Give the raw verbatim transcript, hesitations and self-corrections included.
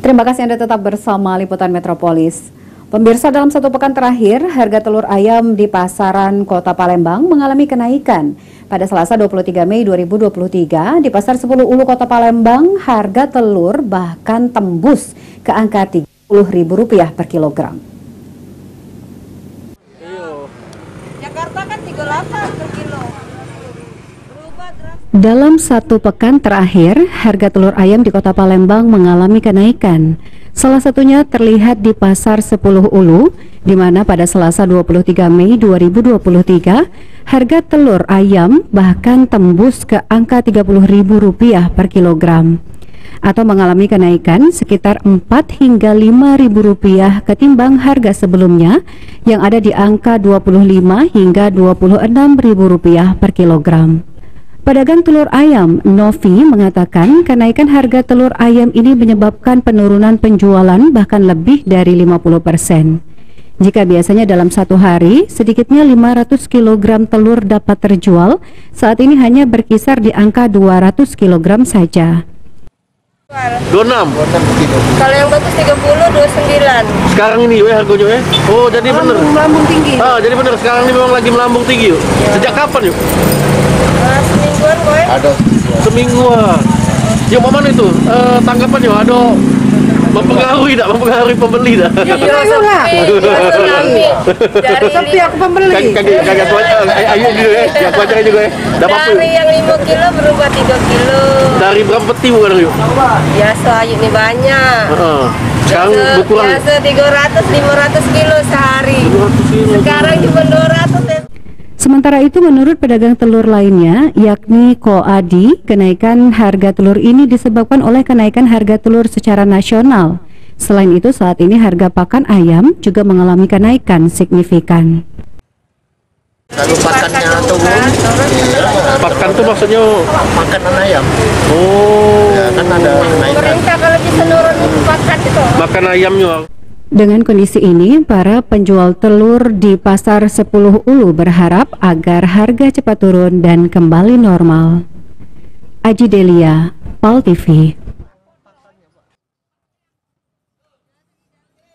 Terima kasih Anda tetap bersama Liputan Metropolis. Pemirsa, dalam satu pekan terakhir, harga telur ayam di pasaran Kota Palembang mengalami kenaikan. Pada Selasa dua puluh tiga Mei dua ribu dua puluh tiga, di Pasar sepuluh Ulu Kota Palembang, harga telur bahkan tembus ke angka tiga puluh ribu rupiah per kilogram. Jakarta kan tiga puluh delapan per kilo. Dalam satu pekan terakhir, harga telur ayam di Kota Palembang mengalami kenaikan. Salah satunya terlihat di Pasar sepuluh Ulu, di mana pada Selasa dua puluh tiga Mei dua ribu dua puluh tiga, harga telur ayam bahkan tembus ke angka tiga puluh ribu rupiah per kilogram, atau mengalami kenaikan sekitar empat hingga lima ribu rupiah ketimbang harga sebelumnya yang ada di angka dua puluh lima hingga dua puluh enam ribu rupiah per kilogram. Pedagang telur ayam, Novi, mengatakan kenaikan harga telur ayam ini menyebabkan penurunan penjualan bahkan lebih dari lima puluh persen. Jika biasanya dalam satu hari, sedikitnya lima ratus kilogram telur dapat terjual, saat ini hanya berkisar di angka dua ratus kilogram saja. dua puluh enam. Kalau yang bagus tiga puluh, dua puluh sembilan. Sekarang ini we harganya we. Oh, jadi bener. Melambung tinggi. Ah, jadi bener sekarang ini memang lagi melambung tinggi yuk. Ya. Sejak kapan yuk? Nah, semingguan gue. Ada semingguan. Yang mana itu? Uh, tanggapannya ada mempengaruhi tak? Mempengaruhi pembeli tak? Iya, lah. Dari sepi aku pembeli. Kagak kagak kuaca. Ayo gitu ya. Yang kuaca juga ya. Dapat dari yang lima kilo berubah tiga kilo. Dari berapa peti bukan yuk? Biasa ayo nih banyak. Heeh. Sekarang berkurang. Biasa tiga ratus lima ratus kilo sehari. Sekarang cuma dua ratus ya. Sementara itu, menurut pedagang telur lainnya, yakni Koadi, kenaikan harga telur ini disebabkan oleh kenaikan harga telur secara nasional. Selain itu, saat ini harga pakan ayam juga mengalami kenaikan signifikan. Kalau pakannya turun, pakan itu maksudnya makanan ayam. Oh, ya, kan ada kenaikan. Pemerintah kalau bisa nurun pakan itu. Makan ayamnya. Dengan kondisi ini, para penjual telur di Pasar sepuluh Ulu berharap agar harga cepat turun dan kembali normal. Aji Delia, Pal T V.